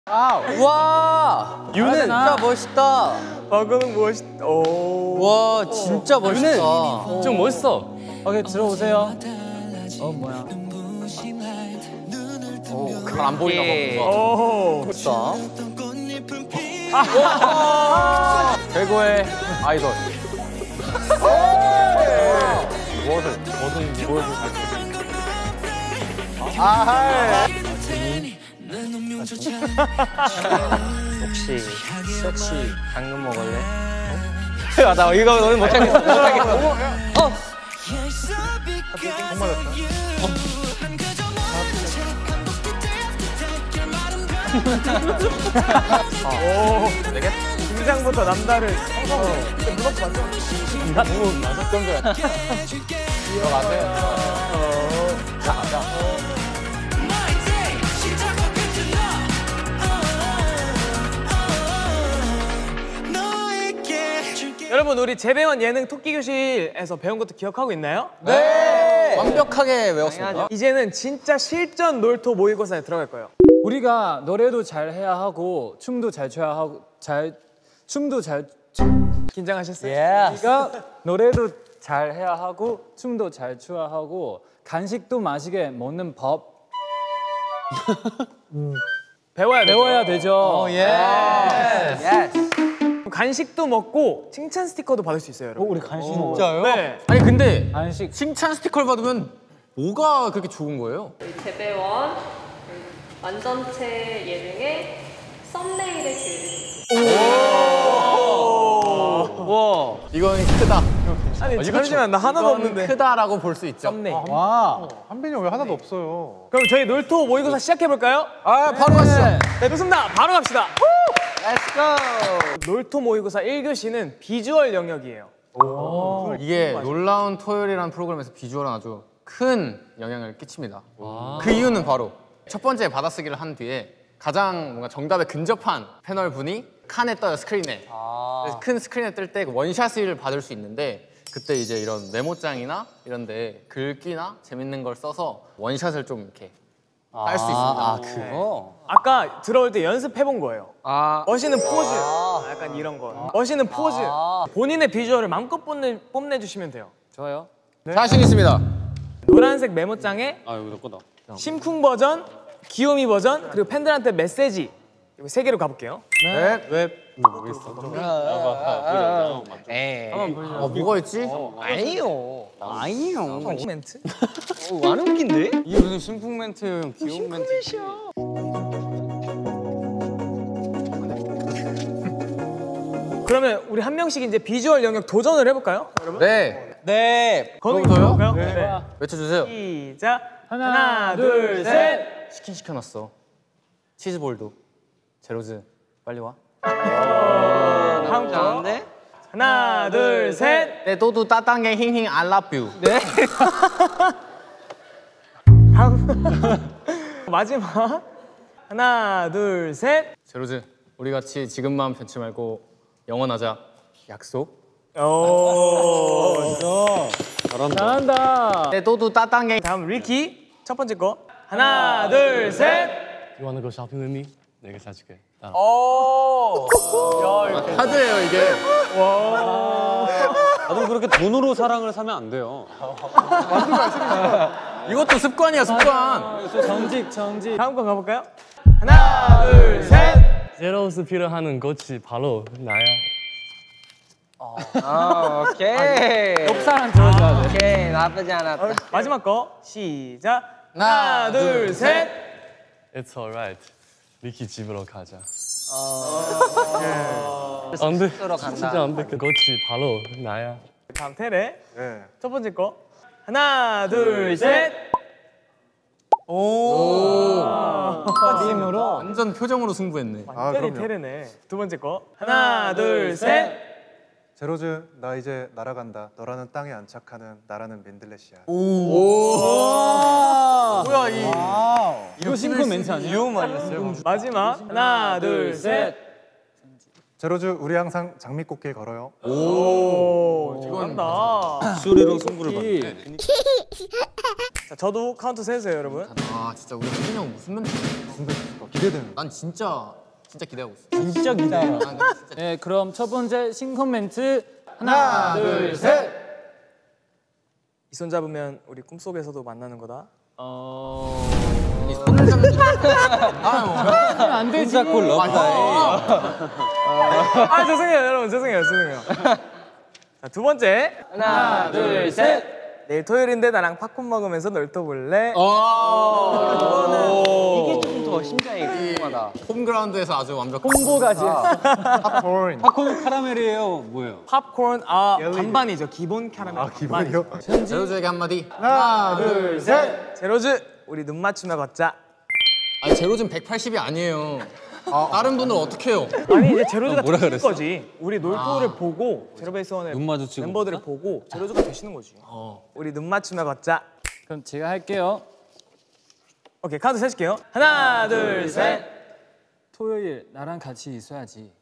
와! 유는 진짜 멋있다. 박은은 멋있다. 와, 진짜 멋있다. 좀 멋있어. 오케이, 들어오세요. 뭐야. 잘 안 보이나 봐. 오, 멋있다. 최고의 아이돌. 무엇을 혹시 섹시 당근 먹을래? 나 이거 너는 못하겠어. 등장부터 남다를. 무겁고 맞죠? 나 너무 맞아. 좀 전에. 들어가세요. 자, 가자. 여러분, 우리 재배원 예능 토끼교실에서 배운 것도 기억하고 있나요? 네. 완벽하게 외웠습니다. 이제는 진짜 실전 놀토 모의고사에 들어갈 거예요. 우리가 노래도 잘 해야 하고 춤도 잘 춰야 하고 춤도 잘 긴장하셨어요? 우리가 노래도 잘 해야 하고 춤도 잘 춰야 하고 간식도 맛있게 먹는 법 배워야 되죠. 간식도 먹고 칭찬 스티커도 받을 수 있어요, 여러분. 우리 간식 진짜요? 네. 아니 근데 간식 칭찬 스티커를 받으면 뭐가 그렇게 좋은 거예요? 재배원 완전체 예능의 썸네일을 그려주세요. 와, 이건 크다. 아니, 잠시만, 나 하나도 없는데. 크다라고 볼 수 있죠. 썸네일. 와, 한빈이 형 왜 하나도 없어요? 그럼 저희 놀토 모의고사 시작해볼까요? 바로 가시죠. 네, 좋습니다. 바로 갑시다. Let's go. 놀토 모의고사 1교시는 비주얼 영역이에요. 이게 놀라운 토요일이라는 프로그램에서 비주얼은 아주 큰 영향을 끼칩니다. 그 이유는 바로 첫 번째 받아쓰기를 한 뒤에 가장 뭔가 정답에 근접한 패널분이 칸에 떠요, 스크린에. 그래서 큰 스크린에 뜰 때 원샷을 받을 수 있는데 그때 이제 이런 메모장이나 이런 데 글귀나 재밌는 걸 써서 원샷을 좀 이렇게 할 수 있습니다. 그거 아까 들어올 때 연습해본 거예요. 멋있는 포즈. 약간 이런 거. 멋있는 포즈. 본인의 비주얼을 마음껏 뽐내주시면 돼요. 좋아요. 자신 있습니다. 노란색 메모장에 아, 이거 내 거다. 심쿵 버전, 귀요미 버전, 그리고 팬들한테 메시지. 이거 3개로 가볼게요. 왜? 뭐가 있지? 아니요. 멘트? 안 웃긴데? 이게 무슨 심쿵 멘트, 귀여운 멘트. 그러면 우리 한 명씩 이제 비주얼 영역 도전을 해볼까요, 여러분? 네. 건우 저요? 볼까요? 네. 외쳐주세요. 시작. 하나, 둘, 셋. 치킨 시켜놨어. 치즈볼도. 제로즈 빨리 와. 다음 거. 하나, 둘, 셋. 네, 또도 따땅게 힝힝 I love you. 네. 다음. 마지막. 하나, 둘, 셋. 제로즈 우리 같이 지금만 변치 말고 영원하자. 약속. 오. 잘한다. 네, 또도 따땅게. 다음 리키. 첫 번째 거. 하나, 둘, 셋. You wanna go shopping with me? 내가 사줄게. 오. 카드예요 이게. 나도 그렇게 돈으로 사랑을 사면 안 돼요. 이것도 습관이야 습관. 정직. 다음 거 가볼까요? 하나, 둘, 셋. 제로스 필요하는 것이 바로 나야. 오케이. 옆사람 들어줘야 돼. 오케이 나쁘지 않았다. 마지막 거. 시작. 하나, 둘, 셋. It's alright. 리키 집으로 가자. 안 돼. 진짜 안 돼. 그것이 바로 나야. 다음 테레. 네. 첫 번째 거. 하나, 둘, 셋. 팀으로. 완전 표정으로 승부했네. 완전히 테레네. 두 번째 거. 하나, 둘, 셋. 제로즈, 나 이제 날아간다. 너라는 땅에 안착하는 나라는 민들레시야. 뭐야 이. 이거 싱크 멘트 아니야? 귀여운 말이었어요. 마지막. 하나, 둘, 셋. 제로즈, 우리 항상 장미꽃길 걸어요. 오, 잘한다. 소리로 승부를 받네. 자, 저도 카운트 세주세요, 여러분. 아 진짜 우리 한빈이 형 무슨 멘트? 기대되는. 난 진짜 기대하고 있어. 진짜 기대해요. 난 진짜 네, 그럼 첫 번째 신코멘트 하나, 둘, 셋. 이 손 잡으면 우리 꿈속에서도 만나는 거다. 이 손을 잡는 안 되지. 콜 러브다이. 아 죄송해요 여러분 죄송해요. 자, 두 번째 하나, 둘, 셋. 내일 토요일인데 나랑 팝콘 먹으면서 놀토볼래? 이게 좀 더 심장이 궁금하다. 홈그라운드에서 아주 완벽한 홍보까지. 팝콘. 팝콘 카라멜이에요. 뭐예요? 팝콘 반반이죠. 기본 캐러멜. 기분이요? 제로즈에게 한마디. 하나, 둘, 셋. 제로즈 우리 눈 맞추며 걷자. 아니 제로즈는 180이 아니에요. 다른 분들 어떻게 해요? 아니 이제 제로즈가 뭐라 되시는 그랬어? 거지. 우리 놀토를 보고 제로베이스원의 눈 마주치고 멤버들을 보고 제로즈가 되시는 거지. 우리 눈 맞추며 걷자. 그럼 제가 할게요. 오케이 카드 세실게요. 하나 둘 셋. 토요일 나랑 같이 있어야지.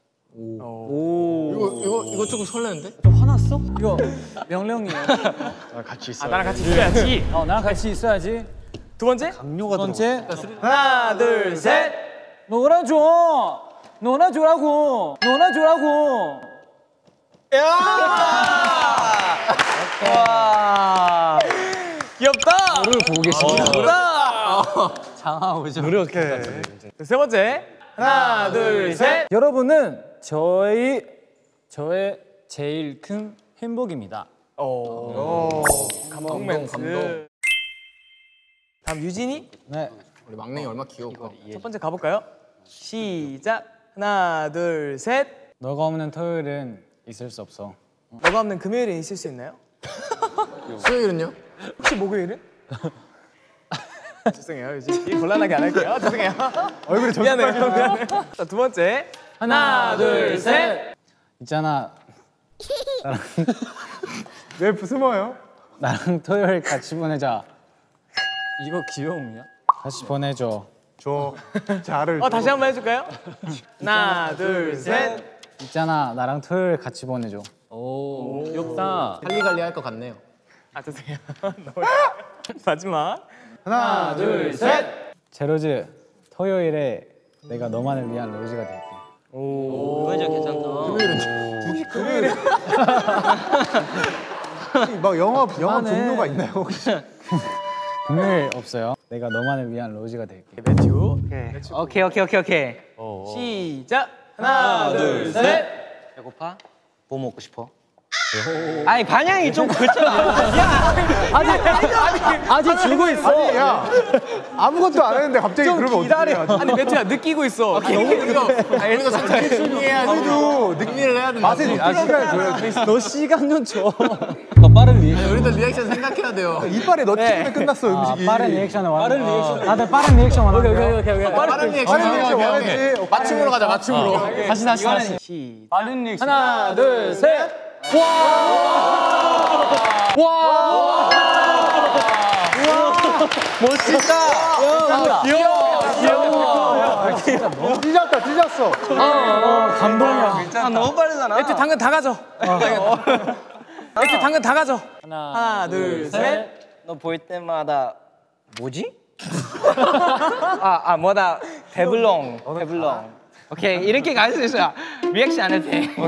이거 조금 설레는데? 이거 명령이에요. 아 나랑 같이 있어야지. 나랑 같이 있어야지. 두 번째. 두 번째. 하나 둘 셋. 놀아줘. 놀아줘라고. 놀아줘라고. 귀엽다. 를 보고 계십니다. 귀엽다. 장하오죠. 오케이. 세 번째. 하나 둘 셋. 여러분은 저의 제일 큰 행복입니다. 감동 멘트. 다음 유진이. 네. 우리 막내이 얼마나 귀여울까? 첫 번째 가볼까요? 시작. 하나 둘 셋. 너가 없는 토요일은 있을 수 없어. 너가 없는 금요일에 있을 수 있나요? 수요일은요? 혹시 목요일은? 죄송해요 유진. 곤란하게 안 할게요. 죄송해요. 얼굴이 미안해요. 미안해요. 자, 두 번째. 하나 둘 셋. 있잖아. 왜 숨어요? 나랑 토요일 같이 보내자. 이거 귀여움이야? 다시 보내줘. 줘. 자를. 다시 한번 해줄까요? 하나 둘 셋. 있잖아. 나랑 토요일 같이 보내줘. 오, 귀엽다. 할리갈리 할 것 같네요. 아 죄송해요. 마지막. 하나, 둘, 셋. 제로즈, 토요일에 내가 너만을 위한 로즈가 될게. 이거 진짜 괜찮다. 금요일에. 막 영화 종류가 있나요 혹시? 금요일 없어요. 내가 너만을 위한 로즈가 될게. 매튜. 오케이. 시작. 하나 둘 셋. 배고파? 뭐 먹고 싶어? 아니 반향이 좀 그렇잖아. 아직 주고 있어. 아니 야 아무것도 안 했는데 갑자기 그러면 어떡해? 아니 매튜야 느끼고 있어. 우리가 천천히 준비해야지. 우리도 느끼를 해야 된다. 맛에 느낄 시간을 줘야지. 너 시간 좀 줘. 더 빠른 리. 우리도 리액션 생각해야 돼요. 이빨에 넣치면 끝났어 음식이. 빠른 리액션을 원해. 빠른 리액션. 다들 빠른 리액션 원하는 거야. 오케이. 빠른 리액션. 원하지. 맞춤으로 가자, 맞춤으로. 다시. 시작. 빠른 리액션. 하나, 둘, 셋. 와! 멋지다. 귀여워. 찢었어. 감동이야. 너무 빠르잖아. 매튜 당근 다 가져. 매튜 당근 다 가져. 하나 둘 셋. 너 볼 때마다 뭐지? 뭐다 배불렁. 오케이 이렇게 갈 수 있어요. 리액션 안 해도 돼.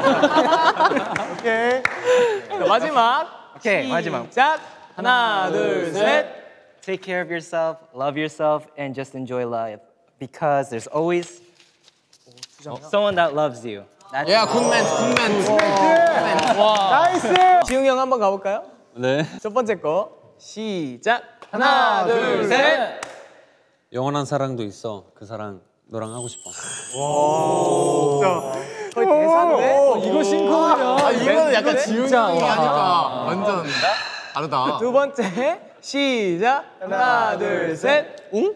오케이. 자, 마지막. 오케이 마지막. 시작. 하나 둘 셋. Take care of yourself, love yourself, and just enjoy life because there's always someone that loves you. That's 야, 굿맨. 나이스. 지웅이 형 한번 가볼까요? 네. 첫 번째 거 시작. 하나 둘 셋. 영원한 사랑도 있어. 그 사랑 너랑 하고 싶어. 거의 대사인데. 이거 싱크로야. 이거는 약간 지웅이 형이 하니까 완전 다르다. 두 번째 시작. 하나 둘 셋. 응?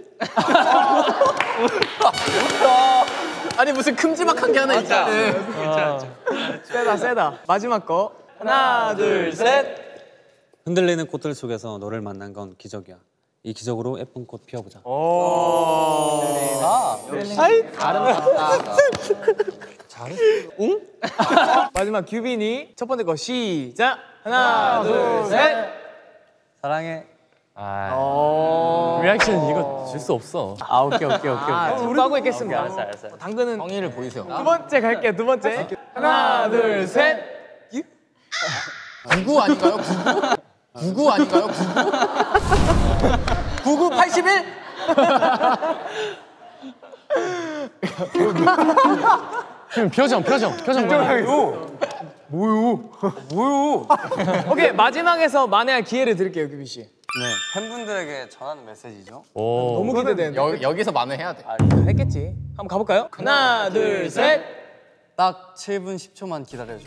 아니 무슨 큼지막한 게 하나 있잖아. 세다. 마지막 거. 하나 둘 셋. 흔들리는 꽃들 속에서 너를 만난 건 기적이야. 이 기적으로 예쁜 꽃 피워보자. 마지막 규빈이 첫 번째 거 시작. 하나 둘 셋. 사랑해. 리액션 이거 줄 수 없어. 오케이. 준비하고 있겠습니다. 알았어. 당근은 성의를 보이세요. 두 번째 갈게요. 두 번째. 하나, 둘, 셋. 99 아닌가요? 99 아닌가요? 99 81? 표정. 오케이, 마지막에서 만회할 기회를 드릴게요, 규빈 씨. 네, 팬분들에게 전하는 메시지죠. 너무 기대되는데. 여기서 만회해야 돼. 했겠지. 한번 가볼까요? 하나, 둘, 셋. 딱 7분 10초만 기다려줘.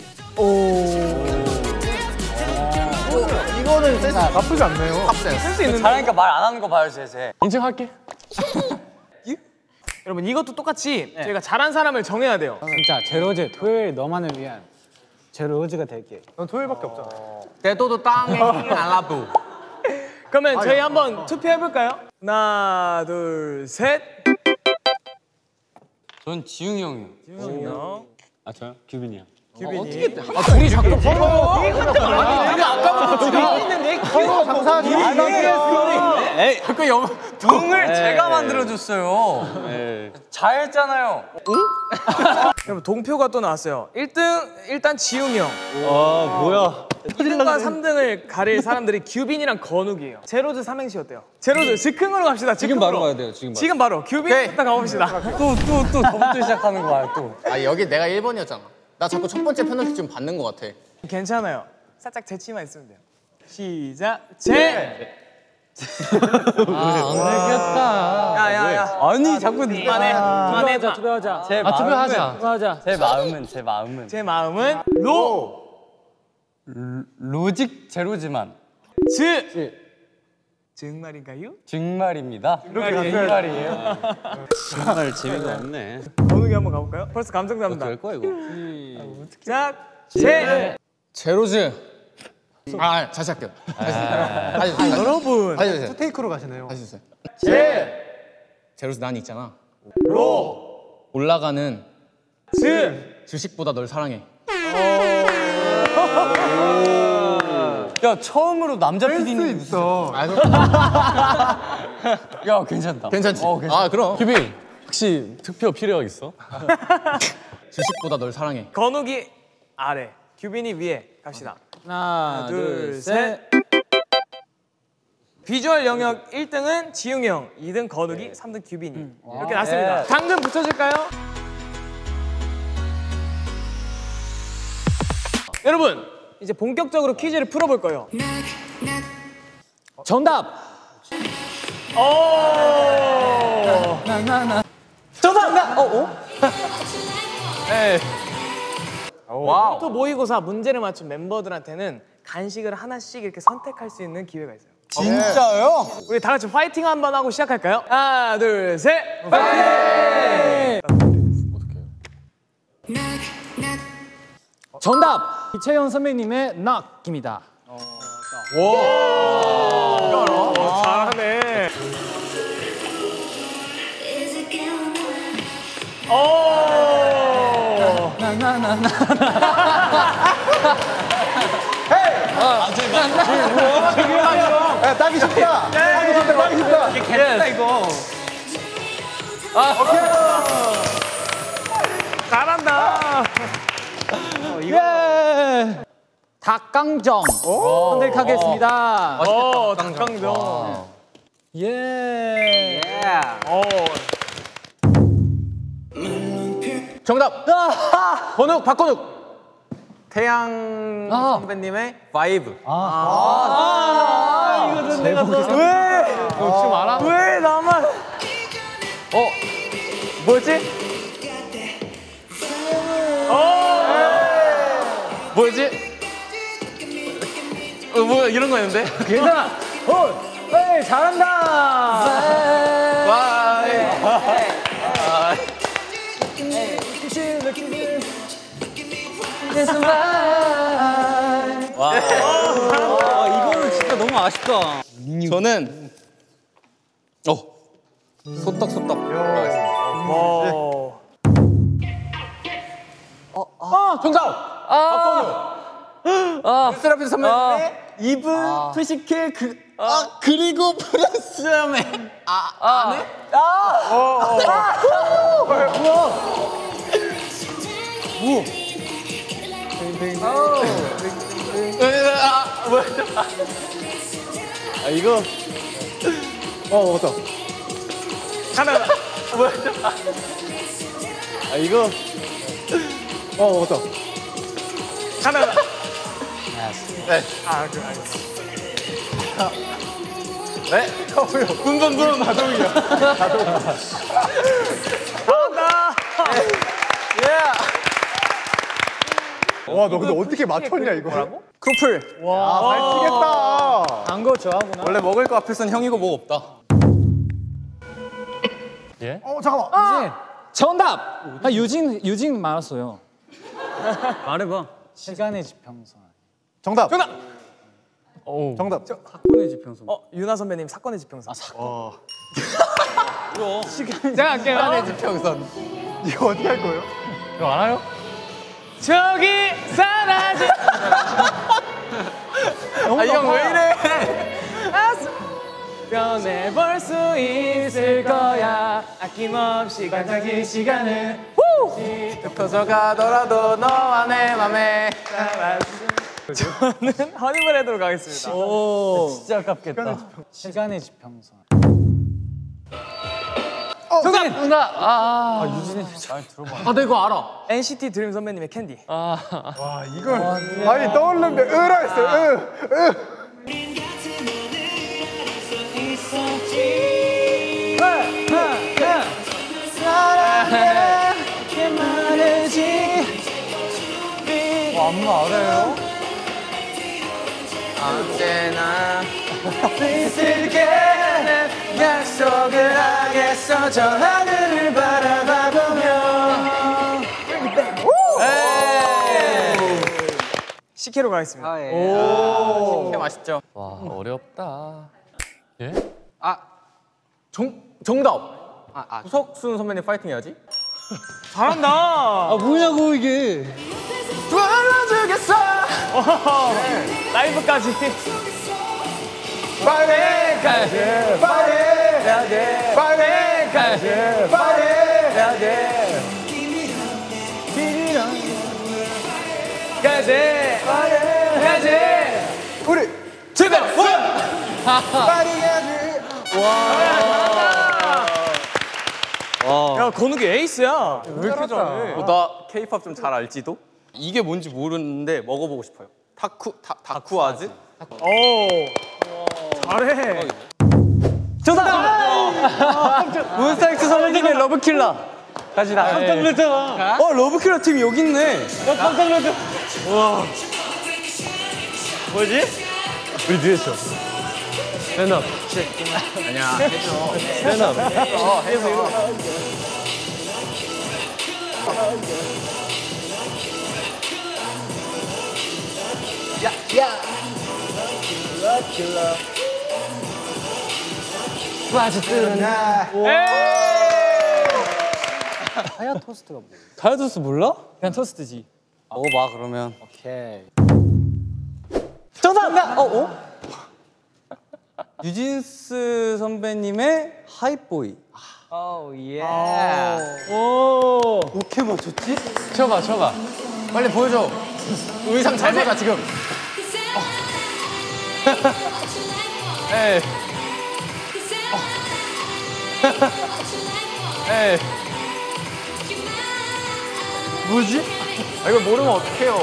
이거는 센스 나쁘지 않네요. 센스 있는데. 잘하니까 말 안 하는 거 봐요, 제. 인정할게. 여러분, 이것도 똑같이 저희가 잘한 사람을 정해야 돼요. 진짜 제로즈 토요일 너만을 위한 제로즈가 될게. 넌 토요일밖에 없잖아. 대도도 땅에 알라부. 그러면 저희 한번 투표해볼까요? 하나, 둘, 셋. 전 지웅이 형이요. 지웅이 형. 아 저요? 규빈이요. 규빈이. 둘이 자꾸 서로. 아니 아까부터 둘이 있는데 장사하지. 에이, 동을 제가 만들어줬어요. 잘 했잖아요. 여러분, 동표가 또 나왔어요. 1등 일단 지웅이 형. 뭐야? 2등과 3등을 가릴 사람들이 규빈이랑 건욱이에요. 제로즈 삼행시 어때요? 제로즈 즉흥으로 갑시다. 지금 바로 가야 돼요. 지금 바로 규빈부터 가봅시다. 또 저부터 시작하는 거 봐요, 또. 아 여기 내가 1번이었잖아. 나 자꾸 첫 번째 페널티 좀 받는 것 같아. 괜찮아요. 살짝 재치만 있으면 돼요. 시작. 제. 안 되겠다. 야야야. 아니, 자꾸 그만해. 투표하자. 투표하자. 제 마음은 제 마음은 로. 로직 제로지만 정말인가요? 정말입니다. 정말이에요. 정말 재미가 없네. 건욱이 한번 가볼까요? 벌써 감정 잡는다. 될 거야 이거. 시작. 제. 제로즈. 다시 할게요. 다시 여러분. 다시 주세요. 테이크로 가시네요. 다시 주세요. 제. 제로즈 난 있잖아. 로. 올라가는 주식보다 널 사랑해. 야, 처음으로 남자 PD님 있어. 야, 괜찮다. 괜찮지? 아 그럼. 규빈 혹시 투표 필요 있어? 주식보다 널 사랑해. 건욱이 아래, 규빈이 위에 갑시다. 하나, 둘, 셋. 비주얼 영역 1등은 지웅이 형, 2등 건욱이, 3등 규빈이. 이렇게 났습니다. 당근 붙여줄까요? 여러분, 이제 본격적으로 퀴즈를 풀어볼 거예요. 정답. 와우. 모의고사 문제를 맞춘 멤버들한테는 간식을 하나씩 이렇게 선택할 수 있는 기회가 있어요. 진짜요? 우리 다 같이 파이팅 한번 하고 시작할까요? 하나, 둘, 셋. 파이팅! 정답. 이채연 선배님의 낙입니다. 잘하네. 야, 따기 쉽다. 따기 쉽다. 괜찮다, 이거. 잘한다. 닭강정 선택하겠습니다. 닭강정. 예. 정답. 박건욱. 태양 선배님의 바이브. 이거는 내가 혹시 알아? 왜 나만? 뭐지? 뭐지? 뭐 이런 거였는데? 괜찮아. 에이, 잘한다. 이거는 진짜 너무 아쉽다. 저는 소떡소떡 하겠습니다. 정답. 박건우. 세라핀 선배님의 이분 푸시케 그리고 플러스맨 안에 이거 먹었다. 하나 이거 먹었다. 하나 분분분 마동이야. 와, 너 근데 어떻게 맞췄냐 이거? 쿠플. 잘 치겠다. 단거 좋아하구나. 원래 먹을 거 앞에선 형이고 뭐 없다. 잠깐만. 정답. 유진 말았어요. 말해봐. 시간의 지평선. 정답. 오. 정답. 사건의 지평선. 유나 선배님 사건의 지평선. 제가 할게요. 시간의 지평선. 이거 어떻게 할 거예요? 이거 알아요? 저기 사라진 이형 왜 이래? 변해볼 수 있을 거야 아낌없이 반짝일 시간을 흩어져 가더라도 너와 내 맘에. 저는 허니문헤드로 가겠습니다. 진짜 아깝겠다. 시간의 지평선. 아, 나 이거 알아. NCT 드림 선배님의 캔디. 와, 이걸 아니 떠올랐는데 으라 했어. 안무 알아요? 언제나 있을게 약속을 하겠어 저 하늘을 바라봐보며 CK로 가겠습니다. 오, 맛있죠. 와 어렵다. 예? 정답. 구석순 선배님 파이팅 해야지. 잘한다. 아 뭐냐고 이게. 불러주겠어. 라이브까지. 파이팅까지. 우리 제발 원. 야 건욱이 에이스야. 왜 이렇게 잘해? 나 K-팝 좀 잘 알지도? 이게 뭔지 모르는데 먹어보고 싶어요. 다쿠아즈? 오 잘해. 몬스타엑스 선배님의 러브킬러. 다시 나. 깜짝 놀랐잖아. 러브킬러 팀이 여기 있네. 깜짝 놀랐어. 뭐지? 우리 듀엣이요. 스탠드업. 아니야, 해줘. 스탠드업. 해줘. 하얀 토스트가 뭐야? 다이어트스 몰라? 그냥 토스트지. 먹어봐 그러면. 오케이. 정답! 유진스 선배님의 하이보이. 오. 어떻게 맞췄지? 쳐봐. 빨리 보여줘. 의상 잘 맞아 지금. 에이. 에이. 뭐지? 이걸 모르면 어떡해요.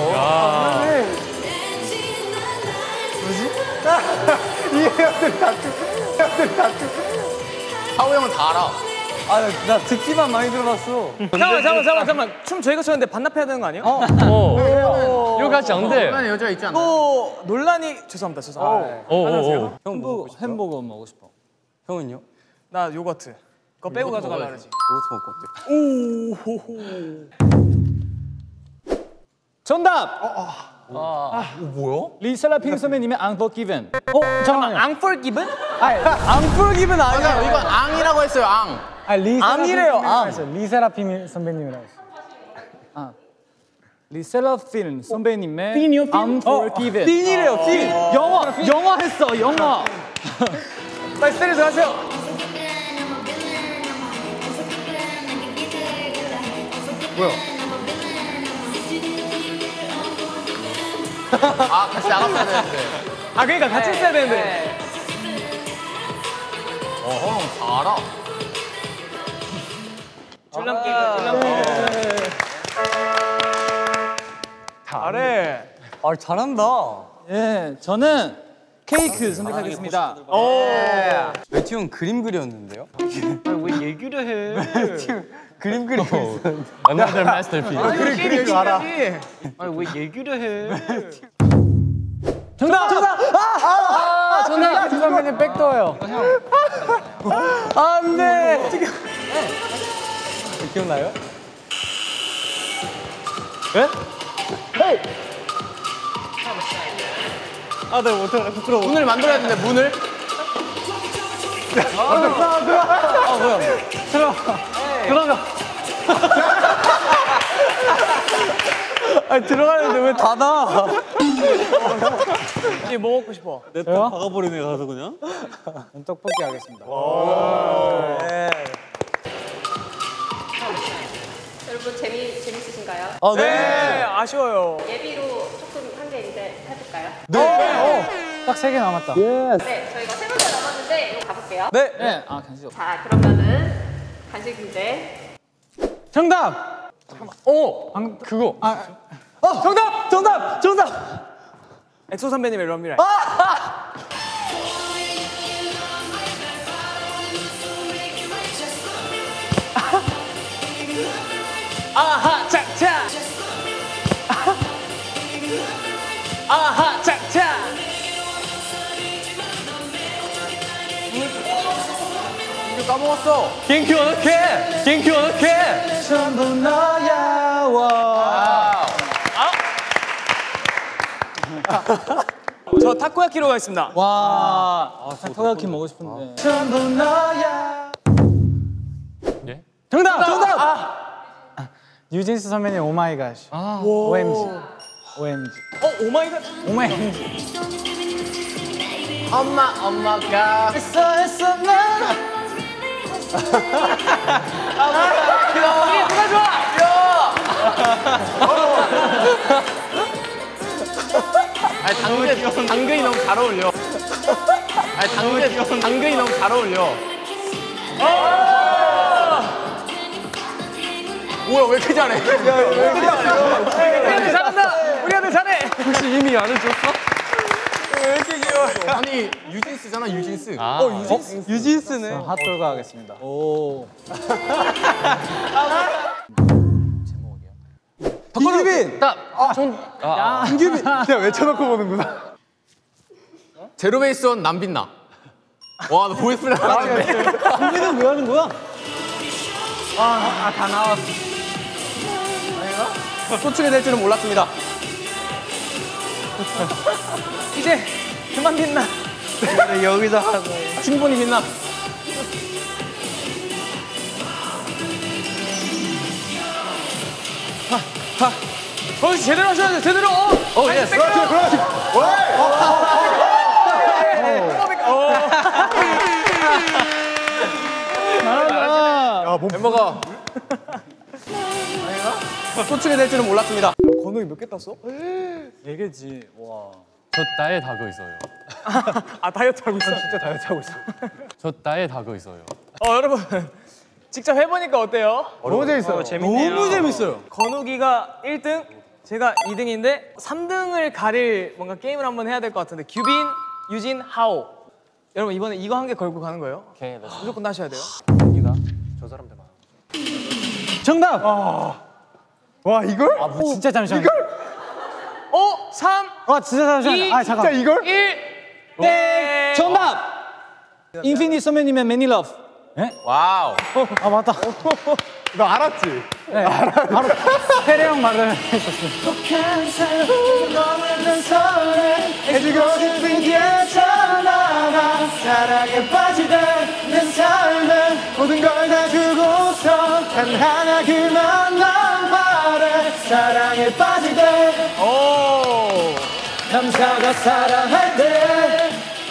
이 애들 다투. 하우 형은 다 알아. 나 듣기만 많이 들어봤어. 잠깐만. 춤 저희가 췄는데 반납해야 되는 거 아니에요? 이거 같이 안 돼. 그러면 여자 있지 않아? 또 논란이 죄송합니다. 오오오. 햄버거 먹고 싶어. 형은요? 나 요거트. 그거 빼고 가져가려 그러지. 요거트 먹고 어때? 정답. 뭐야? 리셀라핑 선배님의 Unforgiven. 잠깐만. Unforgiven? 안풀기분 아니야. 이건 앙이라고 했어요, 앙. 리세라핌 앙이래요, 앙. 리세라핌 선배님이라고 했어. 리셀라 핀 선배님의 Unforgiven. 핀이래요, 핀. 영화 했어, 영화. 빨리 스테이지 하세요. 아 같이 나갔어야 되는데. 아 그러니까 같이 했어야 되는데. 형 잘알아. 줄넘기. 잘해. 아, 잘한다. 예, 저는 케이크 선택하겠습니다. 매튜 형 그림 그렸는데요? 왜 얘기를 해? 그림 그리고 있었는데. Another masterpiece. 그림 알아. 아니 왜 얘기를 해? 정답! 정답! 선배님 백도어요. 안 돼! 기억나요? 예? 아, 나 못해. 부끄러워. 문을 만들어야 되는데 문을. 들어가. 아니, 들어가는데 왜 닫아? 이제 뭐 먹고 싶어? 내 또 박아버리네 가서 그냥. 떡볶이 하겠습니다. 여러분 재밌으신가요? 아, 네, 아쉬워요. 예비로 조금 한 개 이제 해볼까요? 딱 3개 남았다. 네, 저희가 3문제 남았는데 이거 가볼게요. 네. 아, 간식 없어. 자, 그러면은 간식 문제. 정답! 그거. 정답! 엑소 선배님의 럼미라이. 아하 짝짝. 아하 짝짝. 이거 까먹었어. 갱큐 어떡해? 전부 너야. 와. 저 타코야키로 가겠습니다. 와. 타코야키 먹고 싶은데. 전부 너야. 예? 정답! 뉴진스 선배님 오마이갓. OMG. 오마이갓. OMG. 엄마가 했어 나. 누가 좋아? 아니 당근이 너무 잘 어울려. 아니 당근이 너무 잘 어울려. 뭐야 왜 이렇게 잘해? 우리 아들 잘한다. 우리 아들 잘해. 혹시 이미 안 해줬어? 왜 이렇게 귀여워? 아니 유진스잖아 유진스. 유진스네. 핫돌가 하겠습니다. 오. 김규빈! 김규빈! 그냥 외쳐놓고 보는구나. 제로베이스원 남빛나. 와 너 보이스플레이 하는데. 김빈은 왜 하는 거야? 다 나왔어. 소축이 될 줄은 몰랐습니다. 이제 그만 빛나. 여기서 하고. 충분히 빛나. 거기서 제대로 하셔야 돼. 제대로. 예스. 그렇지. 멤버가 소축이 될 줄은 몰랐습니다. 건우이 몇 개 땄어? 4개지. 와. 저 다이어트 하고 있어요. 아 다이어트 하고 있어. 진짜 다이어트 하고 있어. 저 다이어트 하고 있어요. 여러분 직접 해보니까 어때요? 너무 재밌어요. 너무 재밌어요. 건욱이가 1등, 제가 2등인데 3등을 가릴 뭔가 게임을 한번 해야 될 것 같은데 규빈, 유진, 하오. 여러분 이번에 이거 한 개 걸고 가는 거예요. 오케이. 무조건 하셔야 돼요. 저 사람들 많아. 정답! 와 이걸? 진짜 잠시만요. 5, 3, 진짜 잠시만요. 2, 잠깐. 진짜 이걸? 1. 네. 정답! 인피니티 선배님의 매니 러브. 와우. 맞다. 너 알았지? 네. 바로 태래 형 말을 했었어요. 해주고 싶은 게잖아. 사랑에 빠지던 내 삶에 모든 걸 다 주고서 단 하나 그만 난 바래. 사랑에 사랑에 빠질 때 오. 남자가 사랑할 때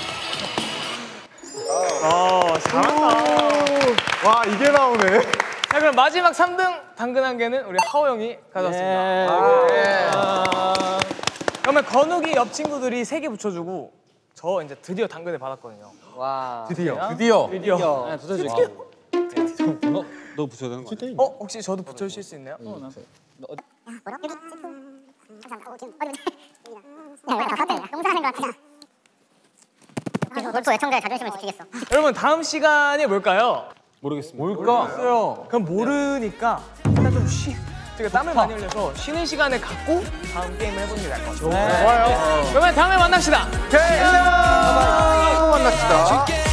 잘한다. 와 이게 나오네. 자, 그럼 마지막 3등 당근 한 개는 우리 하호 형이 가져왔습니다. 그러면 건욱이 옆 친구들이 3개 붙여주고 저 이제 드디어 당근을 받았거든요. 드디어. 드디어. 네, 붙여줄게. 너 붙여야 되는 거 아니야? 혹시 저도 붙여주실 수 있나요? 농사하는 것 같아. 골프 애청자의 자존심을 지키겠어. 여러분 다음 시간이 뭘까요? 뭘까? 그럼 모르니까 일단 좀 제가 땀을 많이 흘려서 쉬는 시간을 갖고 다음 게임을 해보는 게 나을 것 같아요. 좋아요. 그러면 다음에 만납시다. 만납시다.